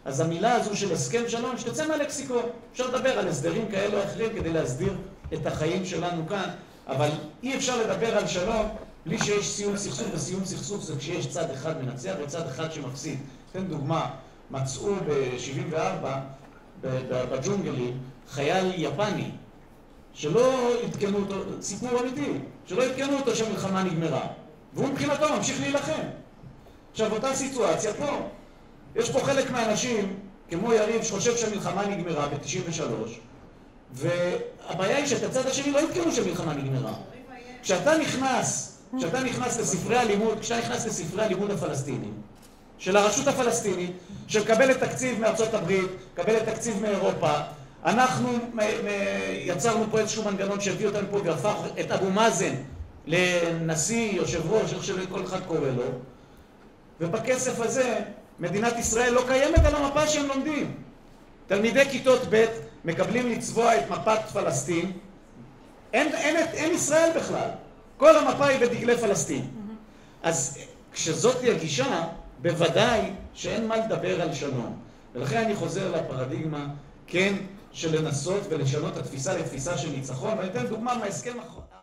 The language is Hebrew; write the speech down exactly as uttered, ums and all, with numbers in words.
אז המילה הזו של הסכם שלום, שתצא מהלקסיקון. אפשר לדבר על הסדרים כאלה או אחרים כדי להסדיר את החיים שלנו כאן, אבל אי אפשר לדבר על שלום בלי שיש סיום סכסוך, וסיום סכסוך זה כשיש צד אחד מנצח וצד אחד שמפסיד. תן דוגמה, מצאו ב-שבעים וארבע בג'ונגלים חייל יפני, שלא התקנו אותו, סיפור אמיתי, שלא התקנו אותו שהמלחמה נגמרה, והוא מבחינתו ממשיך להילחם. עכשיו, אותה סיטואציה פה, יש פה חלק מהאנשים, כמו יריב, שחושב שהמלחמה נגמרה ב-תשעים ושלוש, והבעיה היא שאת הצד השני לא התקנו שהמלחמה נגמרה. כשאתה נכנס, כשאתה נכנס לספרי הלימוד, כשאתה נכנס לספרי הלימוד הפלסטינים, של הרשות הפלסטינית, שמקבלת תקציב מארצות הברית, מקבלת תקציב מאירופה, אנחנו יצרנו פה איזשהו מנגנון שהביא אותנו פה והפך את אבו מאזן לנשיא, יושב ראש, איך שכל אחד קורא לו, ובכסף הזה מדינת ישראל לא קיימת על המפה שהם לומדים. תלמידי כיתות ב' מקבלים לצבוע את מפת פלסטין, אין, אין, אין ישראל בכלל, כל המפה היא בדגלי פלסטין. אז כשזאת היא הגישה, בוודאי שאין מה לדבר על שלום. ולכן אני חוזר לפרדיגמה, כן, של לנסות ולשנות את התפיסה לתפיסה של ניצחון, ואני אתן דוגמה מההסכם האחרון.